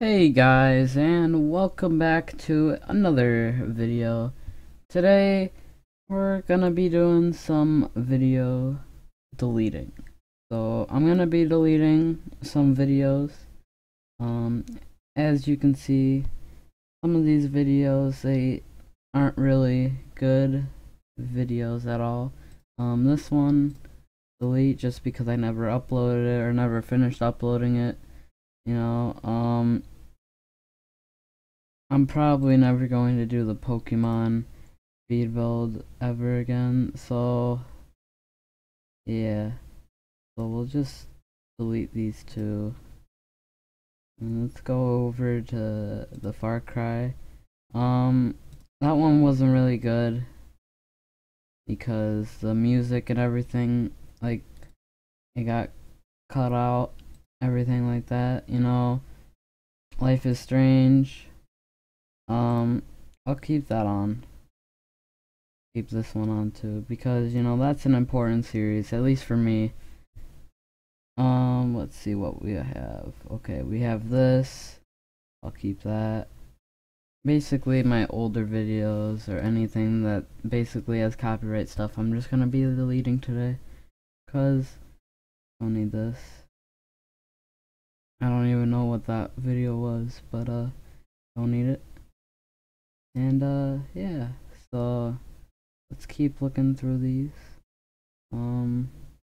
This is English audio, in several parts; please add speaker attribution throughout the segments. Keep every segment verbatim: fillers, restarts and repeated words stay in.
Speaker 1: Hey guys, and welcome back to another video. Today we're gonna be doing some video deleting. So I'm gonna be deleting some videos. Um, as you can see, some of these videos, they aren't really good videos at all. Um, this one, delete just because I never uploaded it or never finished uploading it. You know, um, I'm probably never going to do the Pokemon speed build ever again, so yeah. So we'll just delete these two. And let's go over to the Far Cry. Um, that one wasn't really good because the music and everything, like, it got cut out, everything like that, you know. Life is Strange. Um, I'll keep that on. Keep this one on too, because you know that's an important series, at least for me. Um, let's see what we have. Okay, we have this. I'll keep that. Basically, my older videos or anything that basically has copyright stuff, I'm just gonna be deleting today, cause I don't need this. I don't even know what that video was, but uh, don't need it. And uh, yeah. So let's keep looking through these. Um.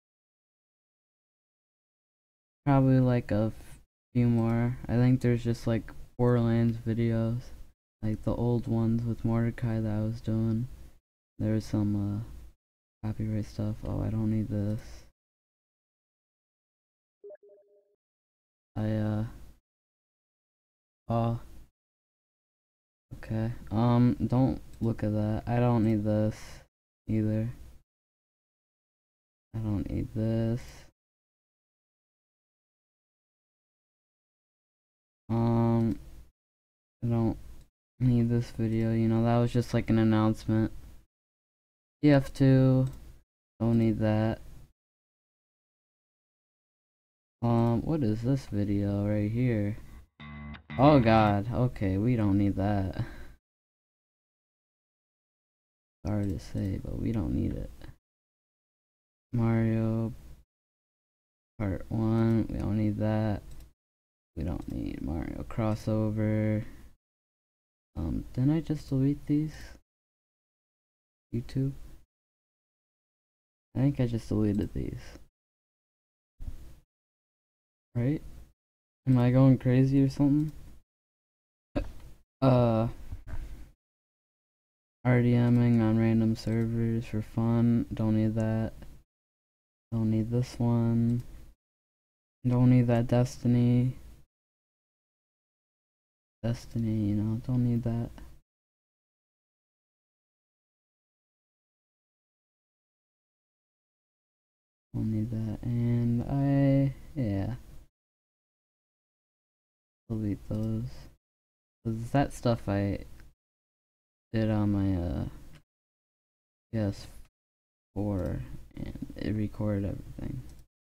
Speaker 1: Probably like a few more. I think there's just like Borderlands videos, like the old ones with Mordecai that I was doing. There's some uh, copyright stuff. Oh, I don't need this. I uh oh okay. Um, don't look at that. I don't need this either. I don't need this. Um, I don't need this video. You know, that was just like an announcement. T F two. Don't need that. Um, what is this video right here? Oh god, okay, we don't need that. Sorry to say, but we don't need it. Mario Part one, we don't need that. We don't need Mario crossover. Um, didn't I just delete these? YouTube? I think I just deleted these. Right? Am I going crazy or something? Uh, RDMing on random servers for fun. Don't need that. Don't need this one. Don't need that Destiny. Destiny, you know, don't need that. Don't need that. And I, yeah, delete those. Cause that stuff I did on my uh P S four and it recorded everything.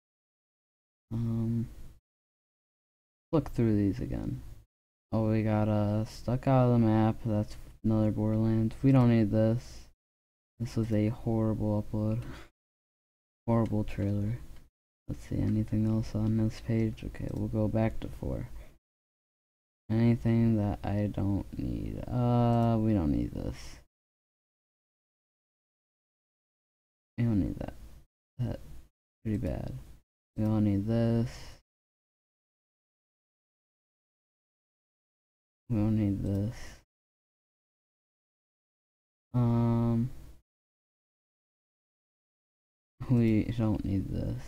Speaker 1: Um, look through these again. Oh, we got uh stuck out of the map. That's another Borderlands. We don't need this. This was a horrible upload. Horrible trailer. Let's see, anything else on this page? Okay, we'll go back to four. Anything that I don't need. Uh, we don't need this. We don't need that. That's pretty bad. We don't need this. We don't need this. Um, we don't need this.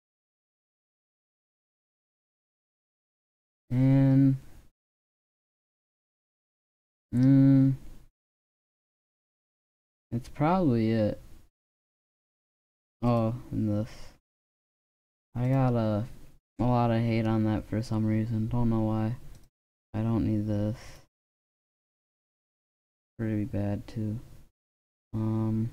Speaker 1: And, mm, it's probably it. Oh, and this. I got a, a lot of hate on that for some reason. Don't know why. I don't need this. Pretty bad too. Um,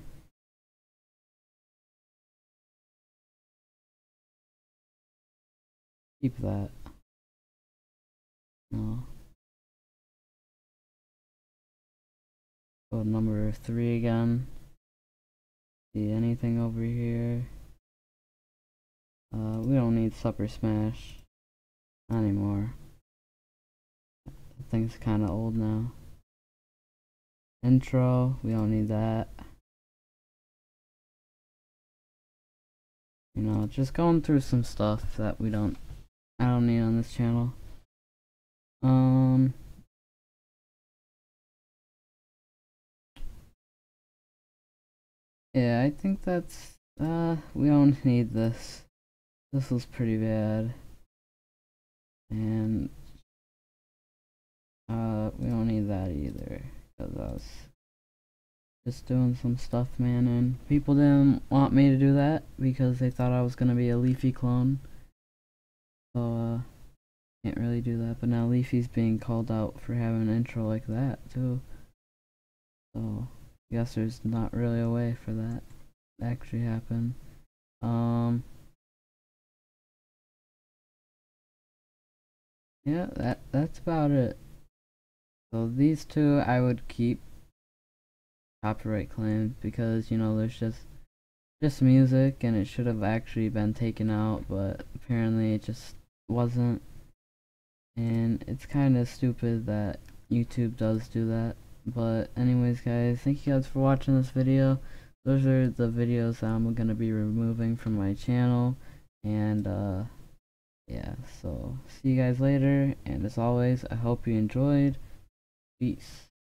Speaker 1: keep that. No. Go to number three again. See anything over here? Uh, we don't need Super Smash anymore. That thing's kinda old now. Intro, we don't need that. You know, just going through some stuff that we don't, I don't need on this channel. Um, yeah, I think that's, uh, we don't need this. This was pretty bad. And, uh, we don't need that either, because I was just doing some stuff, man, and people didn't want me to do that because they thought I was gonna be a Leafy clone. So, uh, can't really do that, but now Leafy's being called out for having an intro like that, too. So, I guess there's not really a way for that to actually happen. Um, yeah, that that's about it. So these two I would keep copyright claims because, you know, there's just just music and it should have actually been taken out, but apparently it just wasn't. And it's kind of stupid that YouTube does do that. But anyways, guys, thank you guys for watching this video. Those are the videos that I'm gonna be removing from my channel. And uh yeah, so see you guys later, and as always, I hope you enjoyed. Peace.